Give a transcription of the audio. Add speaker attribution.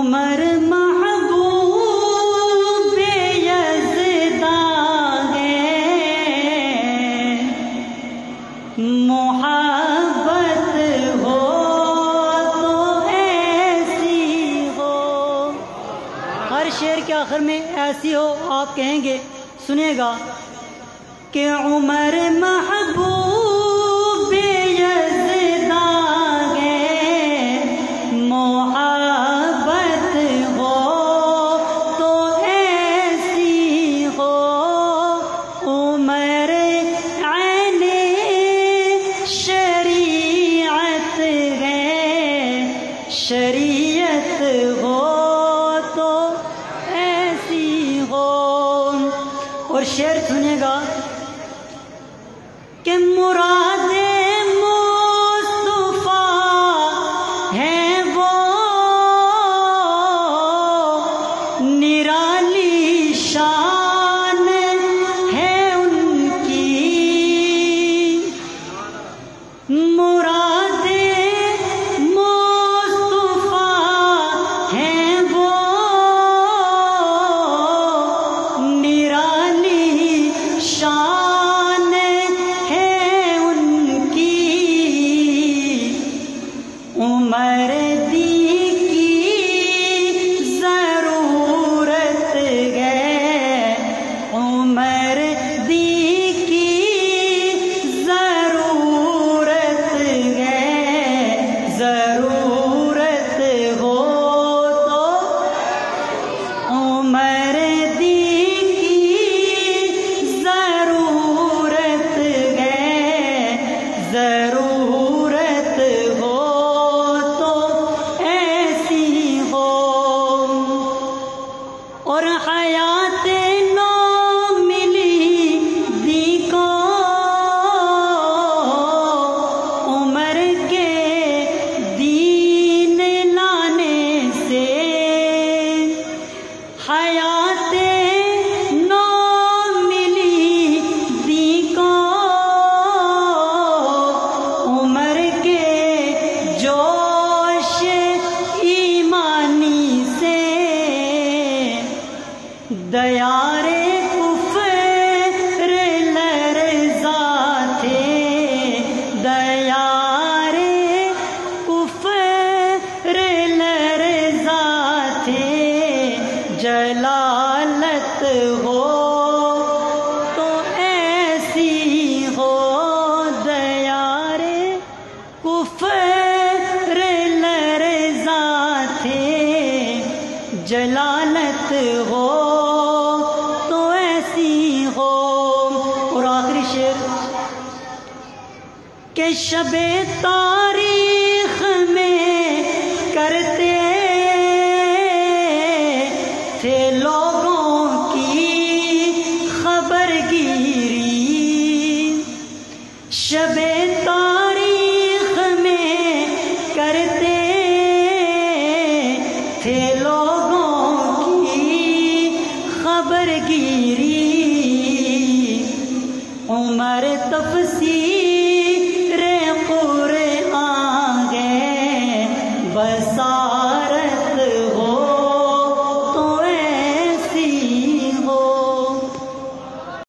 Speaker 1: عمر محبوب یزداں ہے، محبت ہو تو ایسی ہو. ہر شعر کے آخر میں ایسی ہو آپ کہیں گے، سنیے گا کہ عمر محبوب یزداں ہے، محبت ہو تو ایسی ہو. عمر عین شریعت ہے، شریعت ہو تو ایسی ہو. اور شعر سنیے گا کہ مراد مصطفیٰ ہے وہ نرالی شان ہے ان کی. مراد مصطفیٰ ہے وہ نرالی شان ہے ان کی. عمر دی کی ضرورت ہے، عمر دی کی ضرورت ہے. ضرورت ہو تو عمر دی کی ضرورت ہے، ضرورت ہو تو ایسی ہو. اور حیات نو ملی دی کو عمر کے دین لانے سے. حیات نو ملی دی کو عمر کے جوش ایمانی سے. دیار کفر لرزا تھے، دیار کفر لرزا تھے. جلالت ہو تو ایسی ہو، دیار کفر لرزا تھے. جلالت ہو تو ایسی ہو. اور آخری شعر کہ شب تاریخ میں کرتے تھے لوگوں کی خبر گیری. شب تاریخ میں کرتے تھے لوگوں کی خبر گیری. عمر تفسیر